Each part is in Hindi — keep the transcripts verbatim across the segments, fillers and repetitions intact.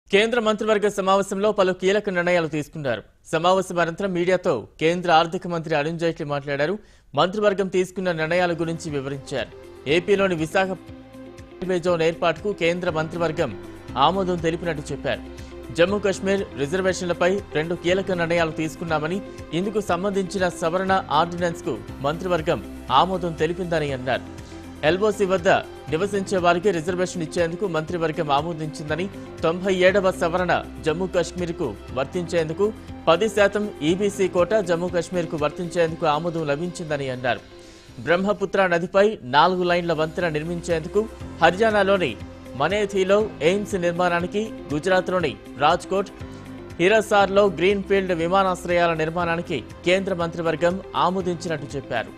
కేంద్ర మంత్రివర్గ సమావేశంలో పలు కీలక నిర్ణయాలు తీసుకున్నారు. సమావేశం అనంతరం మీడియాతో కేంద్ర ఆర్థిక మంత్రి అరుణ్ జైట్లీ మాట్లాడారు. మంత్రివర్గం తీసుకున్న నిర్ణయాల గురించి వివరించారు. ఏపీలోని విశాఖ జోన్ ఏర్పాటుకు కేంద్ర మంత్రివర్గం ఆమోదం తెలిపినట్టు చెప్పారు. జమ్మూ కశ్మీర్ రిజర్వేషన్లపై రెండు కీలక నిర్ణయాలు తీసుకున్నామని, ఇందుకు సంబంధించిన సవరణ ఆర్డినెన్స్ కు మంత్రివర్గం ఆమోదం తెలిపిందని అన్నారు. ఎల్ఓసి వద్ద నివసించే వారికి రిజర్వేషన్ ఇచ్చేందుకు మంత్రివర్గం ఆమోదించిందని, తొంభై ఏడవ సవరణ జమ్మూ కశ్మీర్ కు వర్తించేందుకు పది శాతం ఈబీసీ కోట జమ్మూ కశ్మీర్ కు వర్తించేందుకు ఆమోదం లభించిందని అన్నారు. బ్రహ్మపుత్ర నదిపై నాలుగు లైన్ల వంతెన నిర్మించేందుకు హర్యానాలోని మనేథీలో ఎయిమ్స్ నిర్మాణానికి, గుజరాత్లోని రాజ్కోట్, హిరాసార్లో గ్రీన్ ఫీల్డ్ విమానాశ్రయాల నిర్మాణానికి కేంద్ర మంత్రివర్గం ఆమోదించినట్టు చెప్పారు.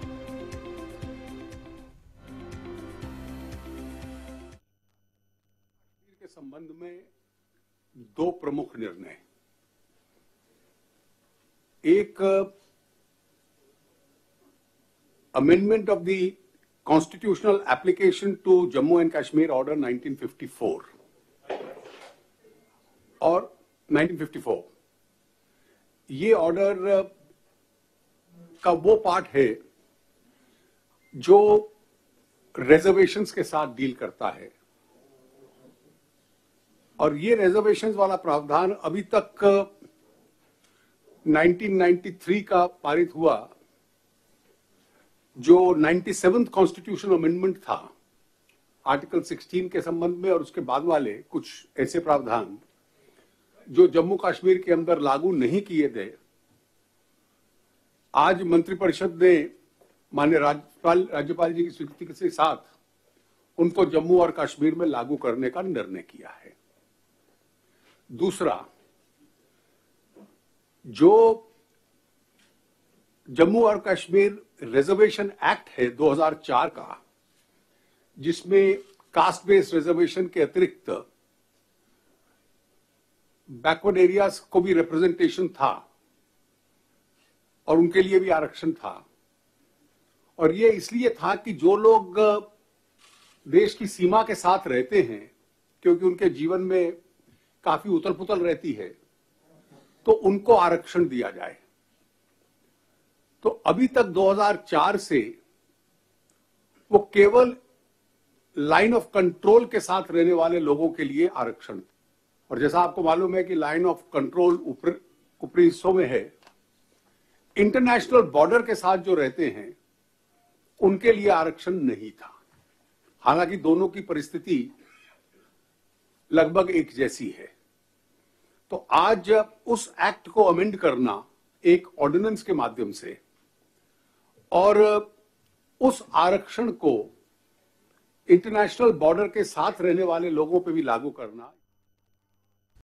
संबंध में दो प्रमुख निर्णय, एक amendment of the constitutional application to Jammu and Kashmir order nineteen fifty four और नाइनटीन फिफ्टी फोर, ये ऑर्डर का वो पार्ट है जो रिजर्वेशंस के साथ डील करता है, और ये रिजर्वेशंस वाला प्रावधान अभी तक नाइनटीन नाइंटी थ्री का पारित हुआ जो नाइंटी सेवंथ कॉन्स्टिट्यूशन अमेंडमेंट था आर्टिकल सिक्सटीन के संबंध में, और उसके बाद वाले कुछ ऐसे प्रावधान जो जम्मू कश्मीर के अंदर लागू नहीं किए गए, आज मंत्रिपरिषद ने माननीय राज्यपाल राज्यपाल जी की स्वीकृति के साथ उनको जम्मू और कश्मीर में लागू करने का निर्णय किया है। दूसरा, जो जम्मू और कश्मीर रिजर्वेशन एक्ट है दो हज़ार चार का, जिसमें कास्ट बेस्ड रिजर्वेशन के अतिरिक्त बैकवर्ड एरियाज को भी रिप्रेजेंटेशन था और उनके लिए भी आरक्षण था, और ये इसलिए था कि जो लोग देश की सीमा के साथ रहते हैं, क्योंकि उनके जीवन में काफी उथल पुथल रहती है, तो उनको आरक्षण दिया जाए। तो अभी तक दो हज़ार चार से वो केवल लाइन ऑफ कंट्रोल के साथ रहने वाले लोगों के लिए आरक्षण, और जैसा आपको मालूम है कि लाइन ऑफ कंट्रोल ऊपर ऊपरी हिस्सों में है, इंटरनेशनल बॉर्डर के साथ जो रहते हैं उनके लिए आरक्षण नहीं था। हालांकि दोनों की परिस्थिति लगभग एक जैसी है। तो आज उस एक्ट को अमेंड करना एक ऑर्डिनेंस के माध्यम से, और उस आरक्षण को इंटरनेशनल बॉर्डर के साथ रहने वाले लोगों पे भी लागू करना,